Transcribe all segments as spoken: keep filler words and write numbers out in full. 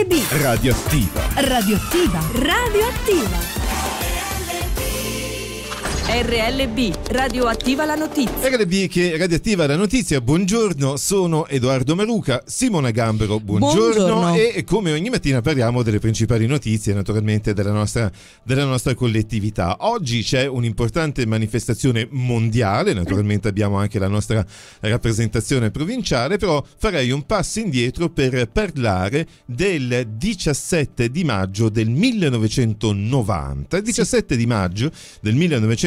L B Radioattiva. Radioattiva. Radioattiva. R L B, Radioattiva la notizia. R L B che Radioattiva la notizia. Buongiorno, sono Edoardo Maruca, Simona Gambero, buongiorno. buongiorno. E come ogni mattina parliamo delle principali notizie, naturalmente della nostra, della nostra collettività. Oggi c'è un'importante manifestazione mondiale, naturalmente abbiamo anche la nostra rappresentazione provinciale, però farei un passo indietro per parlare del diciassette di maggio del millenovecentonovanta. Il diciassette di maggio del millenovecentonovanta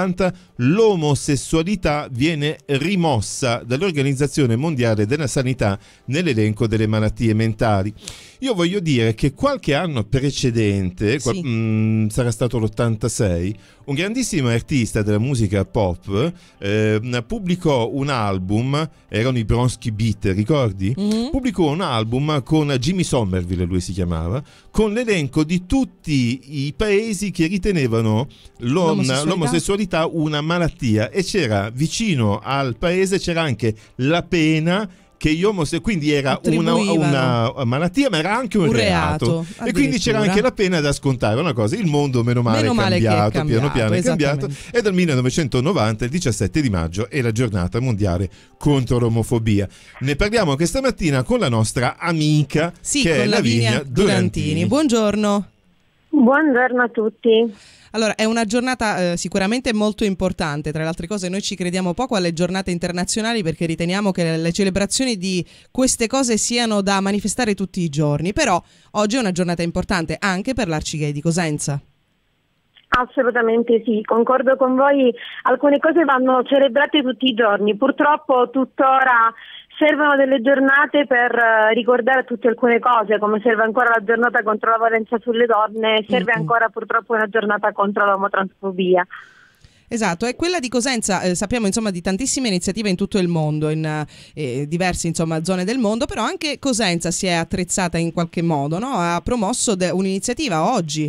l'omosessualità viene rimossa dall'Organizzazione Mondiale della Sanità nell'elenco delle malattie mentali. Io voglio dire che qualche anno precedente, sì. mh, sarà stato l'ottantasei, un grandissimo artista della musica pop eh, pubblicò un album, erano i Bronski Beat, ricordi? Mm-hmm. Pubblicò un album con Jimmy Somerville, lui si chiamava, con l'elenco di tutti i paesi che ritenevano l'omosessualità, l'omosessualità una malattia, e c'era vicino al paese c'era anche la pena che gli omosessuali, quindi era una, una malattia ma era anche un, un reato, reato e quindi c'era anche la pena da scontare. Una cosa, il mondo meno male, meno male è, cambiato, è cambiato, piano piano è cambiato, e dal millenovecentonovanta il diciassette di maggio è la giornata mondiale contro l'omofobia. Ne parliamo questa mattina con la nostra amica, sì, che è Lavinia Durantini. Durantini. Buongiorno. Buongiorno a tutti. Allora, è una giornata eh, sicuramente molto importante. Tra le altre cose, noi ci crediamo poco alle giornate internazionali perché riteniamo che le celebrazioni di queste cose siano da manifestare tutti i giorni. Però oggi è una giornata importante anche per l'Arcigay di Cosenza. Assolutamente sì, concordo con voi. Alcune cose vanno celebrate tutti i giorni. Purtroppo tuttora servono delle giornate per ricordare tutte alcune cose, come serve ancora la giornata contro la violenza sulle donne, serve mm-hmm. ancora purtroppo una giornata contro l'omotransfobia. Esatto, e quella di Cosenza eh, sappiamo insomma di tantissime iniziative in tutto il mondo, in eh, diverse insomma zone del mondo, però anche Cosenza si è attrezzata in qualche modo, no? Ha promosso de- un'iniziativa oggi.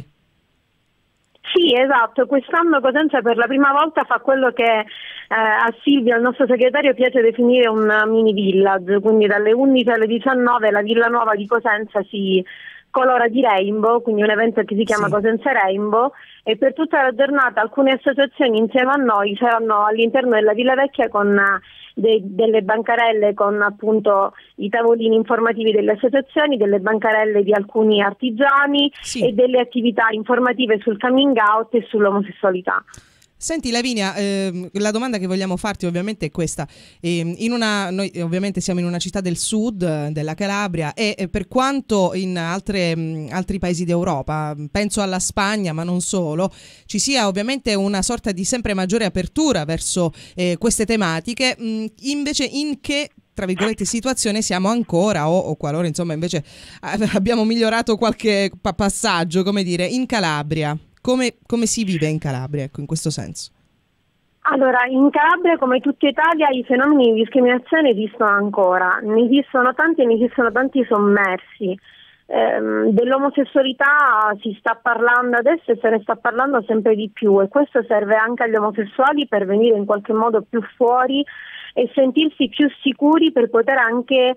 Sì, esatto, quest'anno Cosenza per la prima volta fa quello che eh, a Silvia, il nostro segretario, piace definire un mini village, quindi dalle undici alle diciannove la Villa Nuova di Cosenza si colora di rainbow, quindi un evento che si chiama sì. Cosenza Rainbow, e per tutta la giornata alcune associazioni insieme a noi saranno all'interno della Villa Vecchia con de- delle bancarelle con appunto i tavolini informativi delle associazioni, delle bancarelle di alcuni artigiani sì. e delle attività informative sul coming out e sull'omosessualità. Senti Lavinia, eh, la domanda che vogliamo farti ovviamente è questa. Eh, in una, noi ovviamente siamo in una città del sud, della Calabria, e eh, per quanto in altre, mh, altri paesi d'Europa, penso alla Spagna ma non solo, ci sia ovviamente una sorta di sempre maggiore apertura verso eh, queste tematiche, mh, invece in che tra virgolette situazione siamo ancora o, o qualora insomma invece abbiamo migliorato qualche pa- passaggio, come dire, in Calabria? Come, come si vive in Calabria, ecco, in questo senso? Allora, in Calabria, come tutta Italia, i fenomeni di discriminazione esistono ancora. Ne esistono tanti e ne esistono tanti sommersi. Ehm, dell'omosessualità si sta parlando adesso e se ne sta parlando sempre di più, e questo serve anche agli omosessuali per venire in qualche modo più fuori e sentirsi più sicuri per poter anche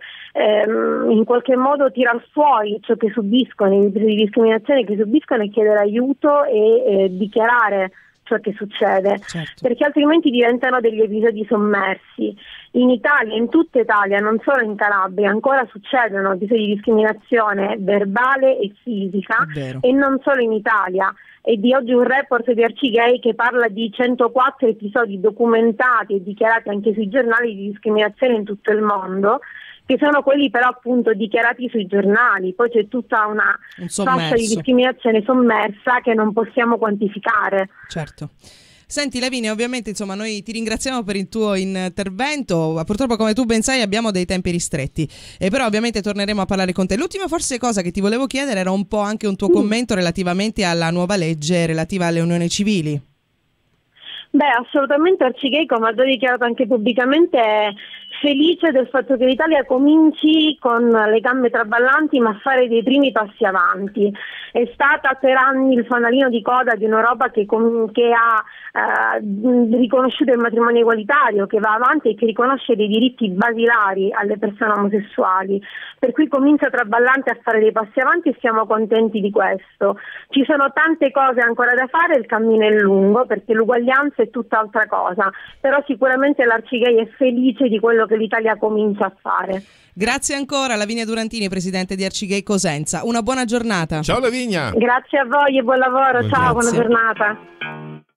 ehm, in qualche modo tirar fuori ciò che subiscono, i di discriminazione che subiscono, e chiedere aiuto e eh, dichiarare ciò che succede, certo. perché altrimenti diventano degli episodi sommersi. In Italia, in tutta Italia, non solo in Calabria, ancora succedono episodi di discriminazione verbale e fisica, e non solo in Italia. E di oggi un report di Arcigay che parla di centoquattro episodi documentati e dichiarati anche sui giornali di discriminazione in tutto il mondo, che sono quelli però appunto dichiarati sui giornali. Poi c'è tutta una un fascia di discriminazione sommersa che non possiamo quantificare. Certo. Senti Lavinia, ovviamente insomma noi ti ringraziamo per il tuo intervento, purtroppo come tu ben sai abbiamo dei tempi ristretti, e però ovviamente torneremo a parlare con te. L'ultima forse cosa che ti volevo chiedere era un po' anche un tuo mm. commento relativamente alla nuova legge relativa alle unioni civili. Beh, assolutamente Arcigay, come ha già dichiarato anche pubblicamente, felice del fatto che l'Italia cominci con le gambe traballanti ma a fare dei primi passi avanti. È stata per anni il fanalino di coda di un'Europa che, com- che ha eh, riconosciuto il matrimonio egualitario, che va avanti e che riconosce dei diritti basilari alle persone omosessuali, per cui comincia traballante a fare dei passi avanti e siamo contenti di questo. Ci sono tante cose ancora da fare, il cammino è lungo perché l'uguaglianza è tutt'altra cosa, però sicuramente l'Arcigay è felice di quello che l'Italia comincia a fare. Grazie ancora Lavinia Durantini, presidente di Arcigay Cosenza. Una buona giornata. Ciao Lavinia. Grazie a voi e buon lavoro. Buon Ciao, grazie. buona giornata.